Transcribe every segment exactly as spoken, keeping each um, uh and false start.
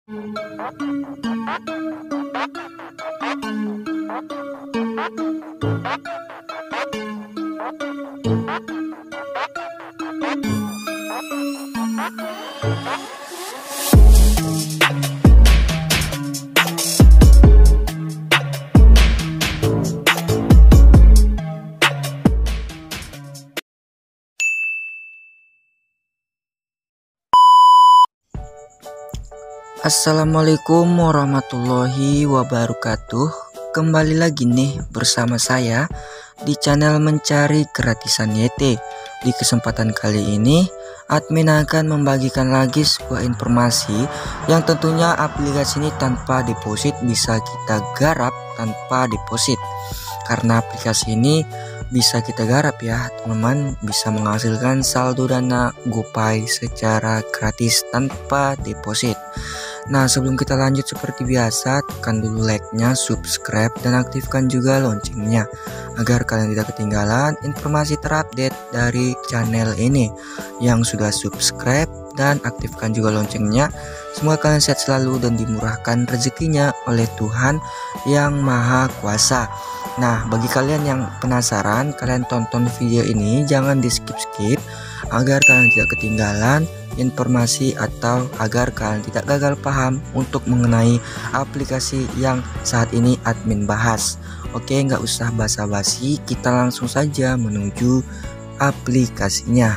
Assalamualaikum warahmatullahi wabarakatuh. Kembali lagi nih bersama saya di channel Mencari Gratisan Y T. Di kesempatan kali ini admin akan membagikan lagi sebuah informasi yang tentunya aplikasi ini tanpa deposit bisa kita garap tanpa deposit. Karena aplikasi ini bisa kita garap ya teman-teman, bisa menghasilkan saldo dana GoPay secara gratis tanpa deposit. Nah, sebelum kita lanjut seperti biasa, tekan dulu like-nya, subscribe, dan aktifkan juga loncengnya agar kalian tidak ketinggalan informasi terupdate dari channel ini. Yang sudah subscribe dan aktifkan juga loncengnya, semoga kalian sehat selalu dan dimurahkan rezekinya oleh Tuhan yang Maha Kuasa. Nah, bagi kalian yang penasaran, kalian tonton video ini, jangan di skip-skip agar kalian tidak ketinggalan informasi atau agar kalian tidak gagal paham untuk mengenai aplikasi yang saat ini admin bahas. Oke, nggak usah basa-basi, kita langsung saja menuju aplikasinya.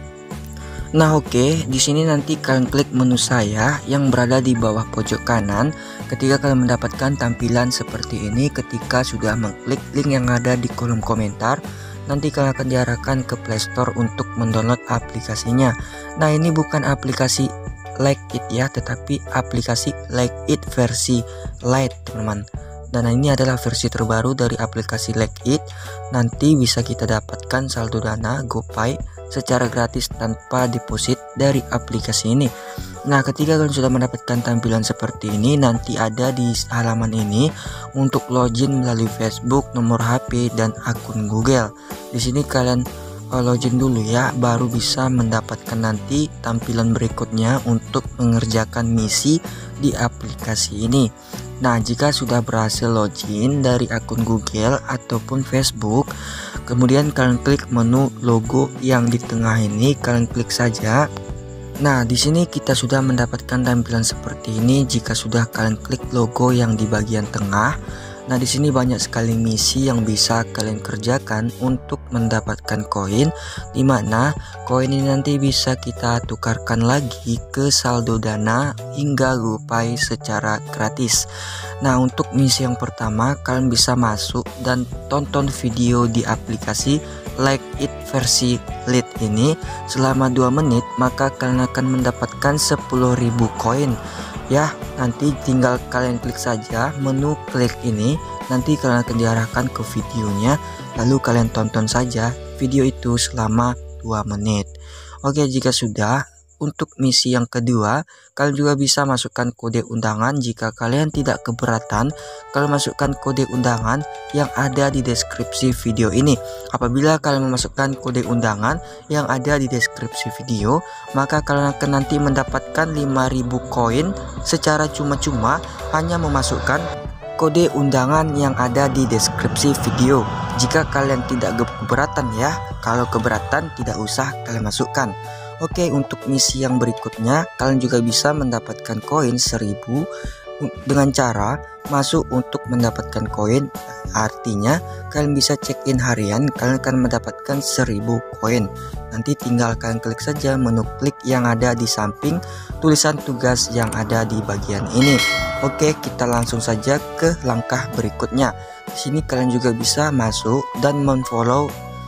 Nah, oke, di sini nanti kalian klik menu saya yang berada di bawah pojok kanan. Ketika kalian mendapatkan tampilan seperti ini, ketika sudah mengklik link yang ada di kolom komentar, nanti kalian akan diarahkan ke Play Store untuk mendownload aplikasinya. Nah, ini bukan aplikasi Like It ya, tetapi aplikasi Like It versi Lite teman-teman. Dan ini adalah versi terbaru dari aplikasi Like It. Nanti bisa kita dapatkan saldo dana GoPay secara gratis tanpa deposit dari aplikasi ini. Nah, ketika kalian sudah mendapatkan tampilan seperti ini, nanti ada di halaman ini untuk login melalui Facebook, nomor H P, dan akun Google. Di sini kalian uh, login dulu ya, baru bisa mendapatkan nanti tampilan berikutnya untuk mengerjakan misi di aplikasi ini. Nah, jika sudah berhasil login dari akun Google ataupun Facebook, kemudian kalian klik menu logo yang di tengah ini, kalian klik saja. Nah, di sini kita sudah mendapatkan tampilan seperti ini jika sudah kalian klik logo yang di bagian tengah. Nah, di sini banyak sekali misi yang bisa kalian kerjakan untuk mendapatkan koin, dimana koin ini nanti bisa kita tukarkan lagi ke saldo dana hingga GoPay secara gratis. Nah, untuk misi yang pertama, kalian bisa masuk dan tonton video di aplikasi Like It versi Lite ini selama dua menit, maka kalian akan mendapatkan sepuluh ribu koin. Ya, nanti tinggal kalian klik saja menu klik ini, nanti kalian akan diarahkan ke videonya, lalu kalian tonton saja video itu selama dua menit. Oke, jika sudah, untuk misi yang kedua, kalian juga bisa masukkan kode undangan. Jika kalian tidak keberatan, kalian masukkan kode undangan yang ada di deskripsi video ini. Apabila kalian memasukkan kode undangan yang ada di deskripsi video, maka kalian akan nanti mendapatkan lima ribu koin secara cuma-cuma hanya memasukkan kode undangan yang ada di deskripsi video. Jika kalian tidak keberatan ya, kalau keberatan tidak usah kalian masukkan. Oke, untuk misi yang berikutnya, kalian juga bisa mendapatkan koin seribu dengan cara masuk untuk mendapatkan koin. Artinya kalian bisa check in harian, kalian akan mendapatkan seribu koin. Nanti tinggal kalian klik saja menu klik yang ada di samping tulisan tugas yang ada di bagian ini. Oke, kita langsung saja ke langkah berikutnya. Di sini kalian juga bisa masuk dan memfollow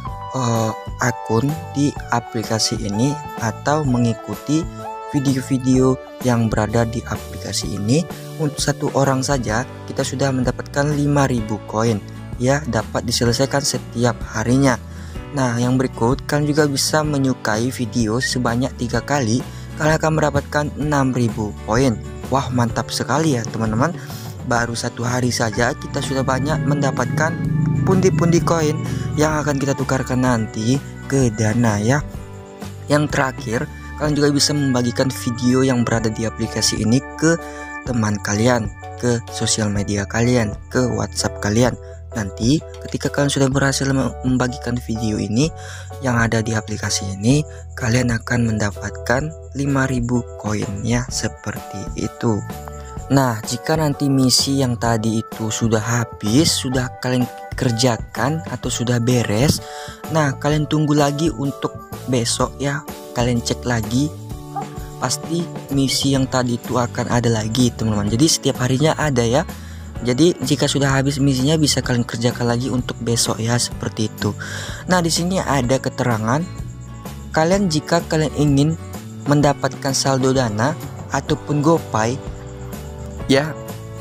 uh, akun di aplikasi ini atau mengikuti video-video yang berada di aplikasi ini. Untuk satu orang saja kita sudah mendapatkan lima ribu koin ya, dapat diselesaikan setiap harinya. Nah, yang berikut, kalian juga bisa menyukai video sebanyak tiga kali, kalian akan mendapatkan enam ribu koin. Wah, mantap sekali ya teman-teman. Baru satu hari saja kita sudah banyak mendapatkan pundi-pundi koin yang akan kita tukarkan nanti ke dana ya. Yang terakhir, kalian juga bisa membagikan video yang berada di aplikasi ini ke teman kalian, ke sosial media kalian, ke WhatsApp kalian. Nanti ketika kalian sudah berhasil membagikan video ini yang ada di aplikasi ini, kalian akan mendapatkan lima ribu koin ya, seperti itu. Nah, jika nanti misi yang tadi itu sudah habis, sudah kalian kerjakan atau sudah beres, nah kalian tunggu lagi untuk besok ya. Kalian cek lagi, pasti misi yang tadi itu akan ada lagi teman-teman. Jadi setiap harinya ada ya. Jadi jika sudah habis misinya bisa kalian kerjakan lagi untuk besok ya, seperti itu. Nah, di sini ada keterangan kalian jika kalian ingin mendapatkan saldo Dana ataupun GoPay ya,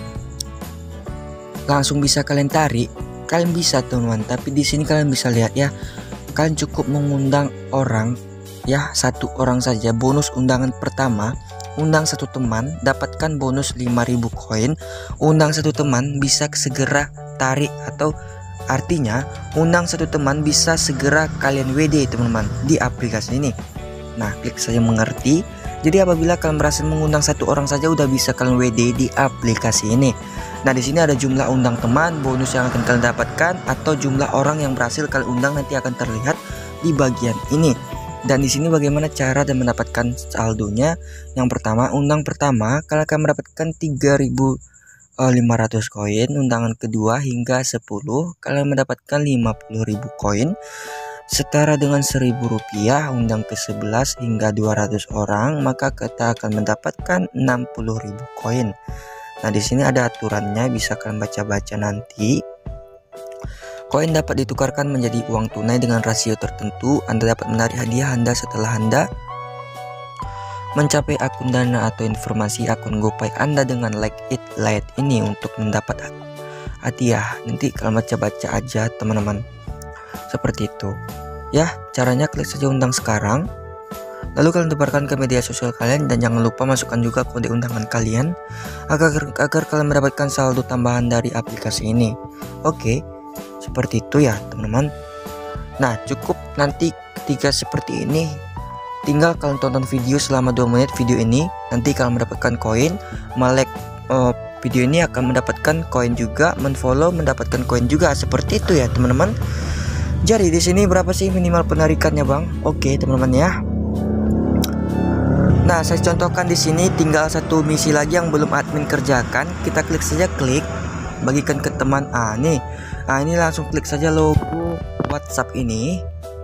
langsung bisa kalian tarik. Kalian bisa teman-teman, tapi di sini kalian bisa lihat ya, kalian cukup mengundang orang ya, satu orang saja. Bonus undangan pertama, undang satu teman, dapatkan bonus lima ribu koin. Undang satu teman bisa segera tarik, atau artinya undang satu teman bisa segera kalian W D teman-teman di aplikasi ini. Nah, klik saja mengerti. Jadi apabila kalian berhasil mengundang satu orang saja udah bisa kalian W D di aplikasi ini. Nah, di sini ada jumlah undang teman, bonus yang akan kalian dapatkan, atau jumlah orang yang berhasil kalian undang nanti akan terlihat di bagian ini. Dan di sini bagaimana cara dan mendapatkan saldonya? Yang pertama, undang pertama kalian akan mendapatkan tiga ribu lima ratus koin, undangan kedua hingga sepuluh kalian mendapatkan lima puluh ribu koin. Setara dengan seribu rupiah, undang ke sebelas hingga dua ratus orang, maka kita akan mendapatkan enam puluh ribu koin. Nah, di sini ada aturannya, bisa kalian baca-baca nanti. Koin dapat ditukarkan menjadi uang tunai dengan rasio tertentu. Anda dapat menarik hadiah Anda setelah Anda mencapai akun Dana atau informasi akun GoPay Anda dengan like it lite ini untuk mendapat hadiah. Nanti kalian baca-baca aja teman-teman. Seperti itu ya, caranya klik saja undang sekarang, lalu kalian tebarkan ke media sosial kalian, dan jangan lupa masukkan juga kode undangan kalian agar agar kalian mendapatkan saldo tambahan dari aplikasi ini. Oke, seperti itu ya teman-teman. Nah, cukup nanti ketika seperti ini, tinggal kalian tonton video selama dua menit video ini, nanti kalian mendapatkan koin. Melek uh, video ini akan mendapatkan koin juga, menfollow mendapatkan koin juga, seperti itu ya teman-teman. Jadi di sini berapa sih minimal penarikannya, Bang? Oke, teman-teman ya. Nah, saya contohkan di sini tinggal satu misi lagi yang belum admin kerjakan. Kita klik saja klik, bagikan ke teman. Ah, nih. Ah, ini langsung klik saja logo WhatsApp ini.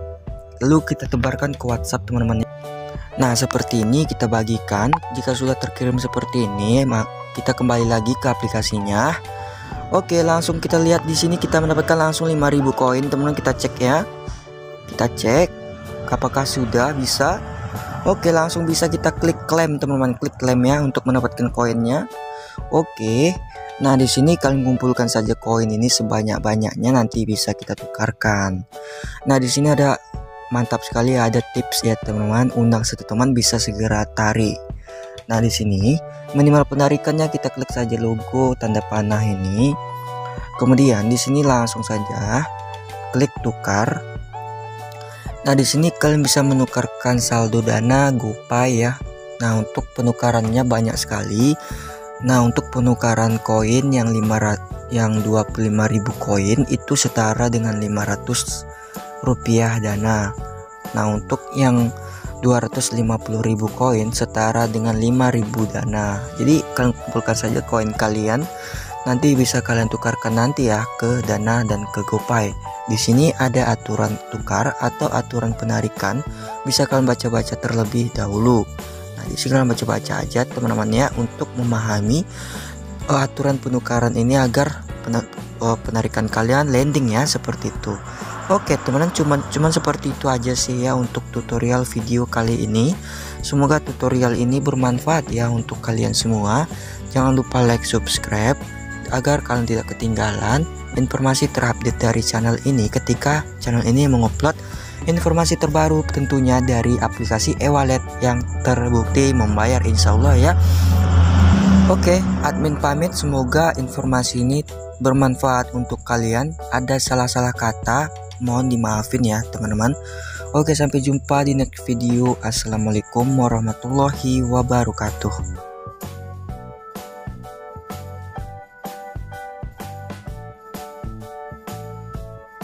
Lalu kita tebarkan ke WhatsApp teman-teman. Nah, seperti ini kita bagikan. Jika sudah terkirim seperti ini, maka kita kembali lagi ke aplikasinya. Oke, langsung kita lihat di sini kita mendapatkan langsung lima ribu koin, teman-teman. Kita cek ya. Kita cek apakah sudah bisa. Oke, langsung bisa kita klik klaim, teman-teman. Klik klaim ya untuk mendapatkan koinnya. Oke. Nah, di sini kalian kumpulkan saja koin ini sebanyak-banyaknya, nanti bisa kita tukarkan. Nah, di sini ada mantap sekali, ada tips ya, teman-teman. Undang satu teman bisa segera tarik. Nah, di sini minimal penarikannya kita klik saja logo tanda panah ini. Kemudian di sini langsung saja klik tukar. Nah, di sini kalian bisa menukarkan saldo Dana, GoPay ya. Nah, untuk penukarannya banyak sekali. Nah, untuk penukaran koin yang lima ratus yang dua puluh lima ribu koin itu setara dengan lima ratus rupiah Dana. Nah, untuk yang dua ratus lima puluh ribu koin setara dengan lima ribu Dana. Jadi kalian kumpulkan saja koin kalian, nanti bisa kalian tukarkan nanti ya ke Dana dan ke GoPay. Di sini ada aturan tukar atau aturan penarikan, bisa kalian baca-baca terlebih dahulu. Nah, di sini kalian baca-baca aja teman-teman ya untuk memahami uh, aturan penukaran ini agar pen uh, penarikan kalian landing ya, seperti itu. Oke teman-teman, cuman cuman seperti itu aja sih ya untuk tutorial video kali ini. Semoga tutorial ini bermanfaat ya untuk kalian semua. Jangan lupa like, subscribe agar kalian tidak ketinggalan informasi terupdate dari channel ini ketika channel ini mengupload informasi terbaru, tentunya dari aplikasi e-wallet yang terbukti membayar, insya Allah ya. Oke, admin pamit, semoga informasi ini bermanfaat untuk kalian. Ada salah-salah kata mohon dimaafin ya teman-teman. Oke, sampai jumpa di next video. Assalamualaikum warahmatullahi wabarakatuh.